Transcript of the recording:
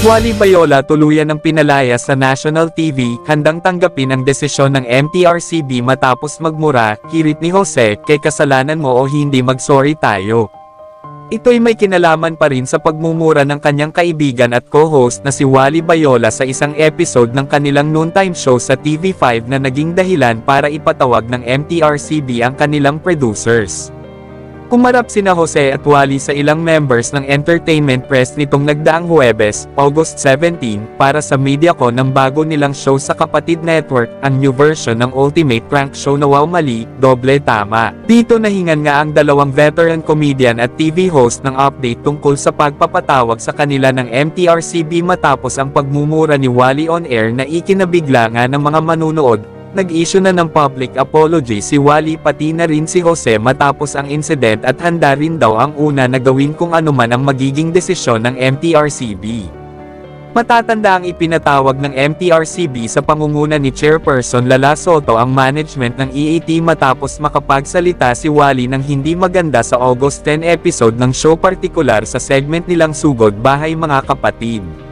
Wally Bayola tuluyan ng pinalaya sa national TV, handang tanggapin ang desisyon ng MTRCB matapos magmura, hirit ni Jose, kay kasalanan mo o hindi mag-sorry tayo. Ito'y may kinalaman pa rin sa pagmumura ng kanyang kaibigan at co-host na si Wally Bayola sa isang episode ng kanilang noontime show sa TV5 na naging dahilan para ipatawag ng MTRCB ang kanilang producers. Kumarap sina Jose at Wally sa ilang members ng entertainment press nitong nagdaang Huwebes, August 17, para sa MediaCon ng bago nilang show sa kapatid network, ang new version ng ultimate prank show na Wow Mali, Doble Tama. Dito nahingan nga ang dalawang veteran comedian at TV host ng update tungkol sa pagpapatawag sa kanila ng MTRCB matapos ang pagmumura ni Wally on air na ikinabigla nga ng mga manunood. Nag-issue na ng public apology si Wally pati na rin si Jose matapos ang incident at handa rin daw ang una na gawin kung ano man ang magiging desisyon ng MTRCB. Matatanda ang ipinatawag ng MTRCB sa pangunguna ni Chairperson Lala Soto ang management ng EAT matapos makapagsalita si Wally ng hindi maganda sa August 10 episode ng show partikular sa segment nilang Sugod Bahay Mga Kapatid.